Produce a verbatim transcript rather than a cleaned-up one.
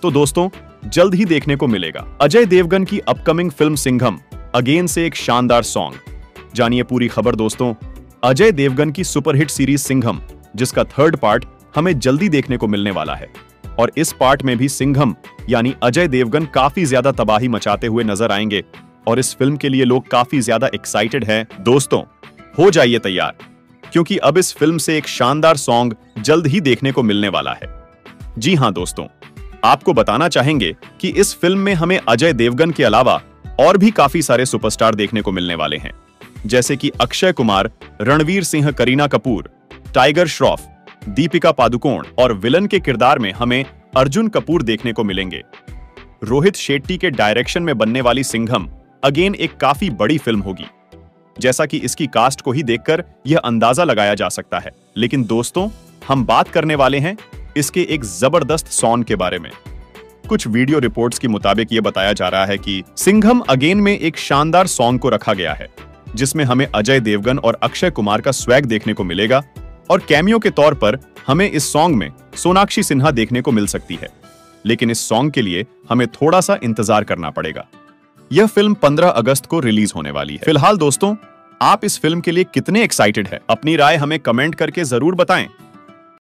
तो दोस्तों जल्द ही देखने को मिलेगा। अजय देवगन की अपकमिंग फिल्म सिंघम अगेन से एक शानदार सॉन्ग। जानिए पूरी खबर दोस्तों। अजय देवगन की सुपरहिट सीरीज सिंघम, जिसका थर्ड पार्ट हमें जल्दी देखने को मिलने वाला है, और इस पार्ट में भी सिंघम यानी अजय देवगन काफी ज्यादा तबाही मचाते हुए नजर आएंगे, और इस फिल्म के लिए लोग काफी ज्यादा एक्साइटेड हैं। दोस्तों हो जाइए तैयार, क्योंकि अब इस फिल्म से एक शानदार सॉन्ग जल्द ही देखने को मिलने वाला है। जी हां दोस्तों, आपको बताना चाहेंगे कि इस फिल्म में हमें अजय देवगन के अलावा और भी काफी सारे सुपरस्टार देखने को मिलने वाले हैं, जैसे कि अक्षय कुमार, रणवीर सिंह, करीना कपूर, टाइगर श्रॉफ, दीपिका पादुकोण, और विलन के किरदार में हमें अर्जुन कपूर देखने को मिलेंगे। रोहित शेट्टी के डायरेक्शन में बनने वाली सिंघम अगेन एक काफी बड़ी फिल्म होगी, जैसा कि इसकी कास्ट को ही देखकर यह अंदाजा लगाया जा सकता है। लेकिन दोस्तों हम बात करने वाले हैं इसके एक जबरदस्त सॉन्ग के बारे में। कुछ वीडियो रिपोर्ट्स के मुताबिक यह बताया जा रहा है कि सिंघम अगेन में एक शानदार सॉन्ग को रखा गया है, जिसमें हमें अजय देवगन और अक्षय कुमार का स्वैग देखने को मिलेगा, और कैमियो के तौर पर हमें इस सॉन्ग में सोनाक्षी सिन्हा देखने को मिल सकती है। लेकिन इस सॉन्ग के लिए हमें थोड़ा सा इंतजार करना पड़ेगा। यह फिल्म पंद्रह अगस्त को रिलीज होने वाली है। फिलहाल दोस्तों आप इस फिल्म के लिए कितने एक्साइटेड हैं? अपनी राय हमें कमेंट करके जरूर बताएं।